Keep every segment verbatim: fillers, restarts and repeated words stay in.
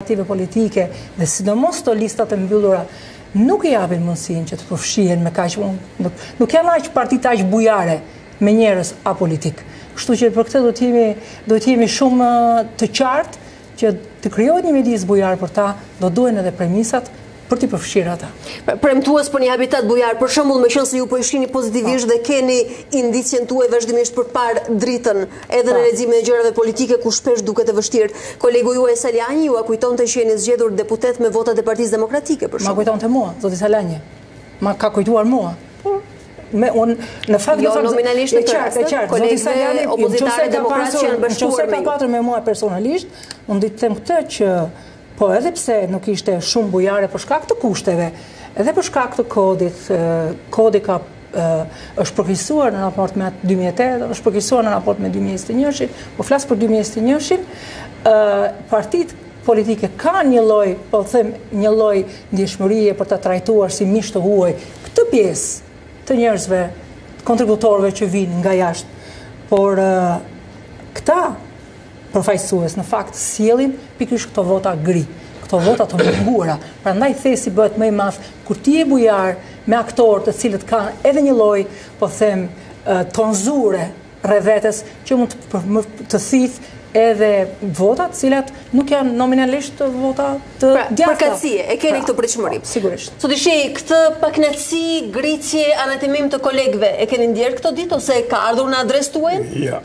Partive politike dhe sidomos të listat e mbyllura nuk i japin mundësinë që të përfshihen me kaq nuk, nuk janë aq partit aq bujare me njerëz apolitik. Kështu që për këtë do të jemi do të jemi shumë të qartë që të krijohet një mjedis bujar për ta, do duhen edhe premisat për t'i përfshirë ata. Premtues për një habitat bujar, për shembull, me qenë se ju po i shihni pozitivisht dhe keni indicjen tuaj vazhdimisht për parë dritën edhe në leximin e gjërave politike ku shpesh duket e vështirë. Kolegu juaj Saljani ju a kujtonte që jeni zgjedhur deputet me votat e Partisë Demokratike për shembull? Ma kujtonte mua, zoti Saljani. Ma ka kujtuar mua. Me un në fakt jo nominalisht në qartë, qartë. Zoti Saljani, opozitarë demokratë që janë bashkuar me. Nëse ka pasur me mua personalisht, unë di të them këtë që po edhe pse nuk ishte shumë bujare për shkak të kushteve, edhe për shkak të kodit, kodi ka është përkeqësuar në raport me dy mijë e tetë, është përkeqësuar në raport me dy mijë e njëzet e një, po flas për dy mijë e njëzet e një, partitë politike kanë një lloj, po them, një lloj ndjeshmërie për ta trajtuar si mish të huaj këtë pjesë të njerëzve, kontributorëve që vinë nga jashtë, por këta përfaqësues në fakt sjellin pikërisht këto vota gri, këto vota të munguara. Prandaj thesi bëhet më i madh kur ti je bujar me aktorë të cilët kanë edhe një lloj, po them, tonzure rreth vetes që mund të, të thith edhe vota të cilat nuk janë nominalisht vota të pra, djathta. Përkatësie, e keni pra, këtë pritshmëri. Sigurisht. Sot ishi këtë paknatësi, gritje, anatemim të kolegëve, e keni ndjerë këto ditë ose ka ardhur në adresë tuaj? Ja.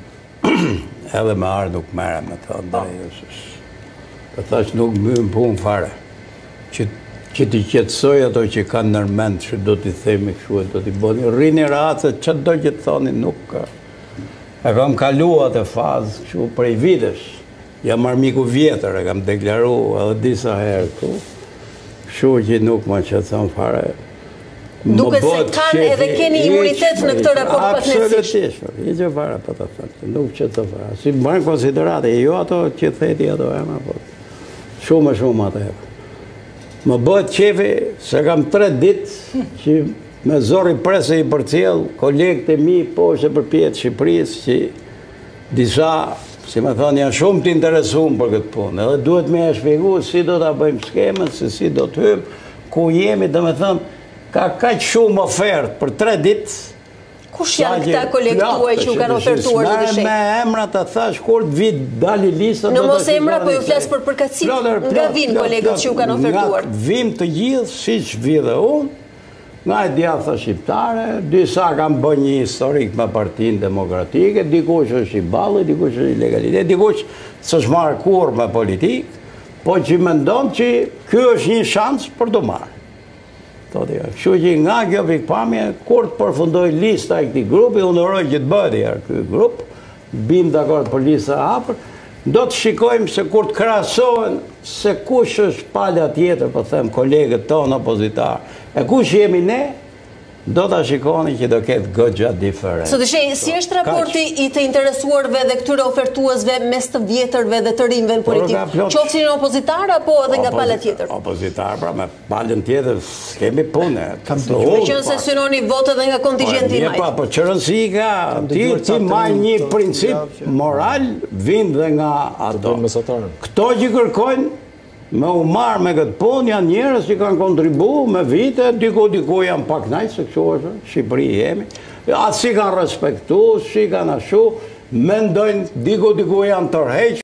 Edhe me ardhë nuk mere me të ndaj. Për thash nuk myën punë fare. Që, që t'i qetësoj ato që kanë nërmend që do t'i themi këshu e do t'i boni. Rini racet që do që të thoni nuk ka. E kam kaluat e fazë këshu prej vitesh. Jam armiku vjetër, e kam deklaru edhe disa herë këtu. Këshu që nuk ma që të thonë fare. Duke se kanë edhe keni imunitet në këtë raport paknetësisht. Absolutisht, i që fara për të thënë, nuk që të fara. Si marën konsiderate, jo ato që theti ato ema, po shumë e shumë ato ema. Më bëhet qefi se kam tre ditë që me zori prese i për cilë, kolegët e mi poshtë për pjetë Shqipërisë që disa, si me thonë, janë shumë të interesumë për këtë punë, edhe duhet me e shpjegu si do të bëjmë skemën, se si do të hymë, ku jemi, dhe me thonë, ka kaq shumë ofertë për tre ditë. Kush janë këta kolegë tuaj që u kanë ofertuar në dëshej? Me emra të thash kur të vit dali lista. Në mos emra, po ju flas për përkatësi. Nga vin kolegët që u kanë ofertuar. Nga vim të gjithë, siç vi dhe unë, nga e djatha shqiptare, disa kanë bërë një historik me Partinë Demokratike, dikush është i balli, dikush është i legalitet, dikush s'është marrë kurrë me politikë, po që mendon që ky është një shans për të marrë. Kështu që nga kjo pikpamje, kur të përfundoj lista e këti grupi, unë që të bëdi e këj grup, bim të akord për lista hapër, do të shikojmë se kur të krasohen se kush është palja tjetër, po them, kolegët tonë opozitarë, e kush jemi ne, do të shikoni që do ketë goxha diferent. Sot ishej, si është raporti i të interesuarve dhe këtyre ofertuesve mes të vjetërve dhe të rinjve në politikë? Qofshin në opozitarë apo edhe nga palë tjetër? Opozitarë, pra me palën tjetër s'kemi punë. Me qënë se synoni votë dhe nga kontingenti i majtë. Po që rënsi ka, ti maj një princip moral, vind dhe nga ato. Këto që kërkojnë, me u marë me këtë punë, janë njerës që kanë kontribu me vite, diko diko janë pak najtë, se kështu është, Shqipëri jemi, atë si kanë respektu, si kanë ashu, mendojnë, diko diko janë tërheq,